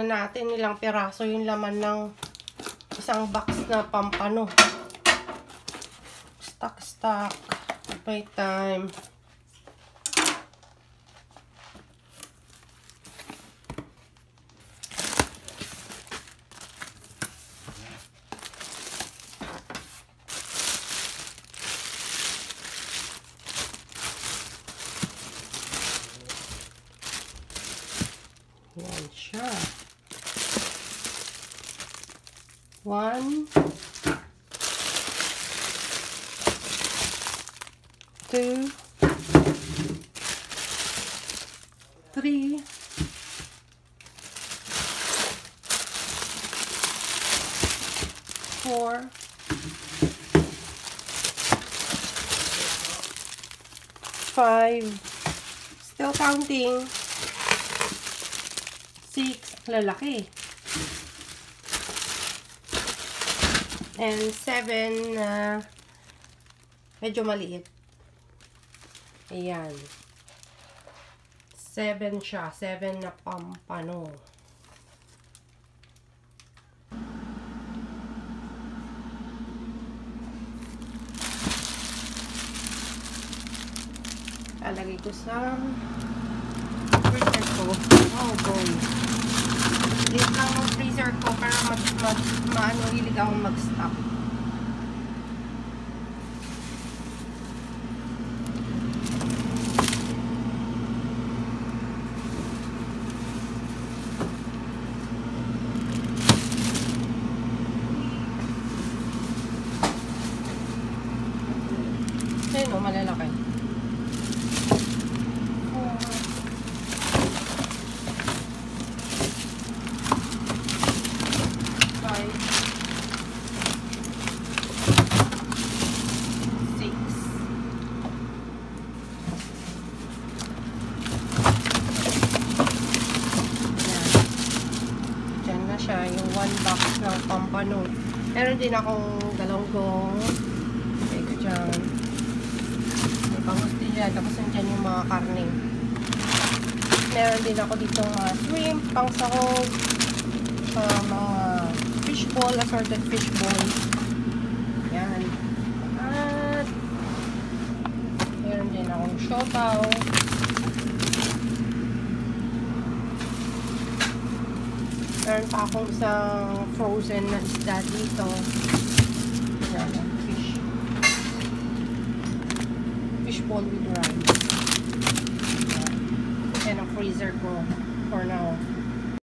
Tingnan natin ilang piraso yung laman ng isang box na Pompano. Stock. By time. Yan siya. 1, 2, 3, 4, 5, still counting, 6, lalaki, and 7, medyo maliit. Ayan. 7 siya. 7 na Pompano. Lalagay ko sa freezer ko. Oh boy. Liit lang ng freezer ko para hilig akong mag-stop. Ayun o, malalaki. 1 box ng Pompano. Meron din akong galonggong. Okay ko dyan. May bangus din dyan. Tapos nandyan yung mga karne. Meron din ako dito mga shrimp, pang sahog, mga fishball, assorted fishball. Yan. At meron din akong siopaw. Meron pa akong isang frozen na isda dito. Yan, fish. Fishball with rice. Yan ang freezer ko for now.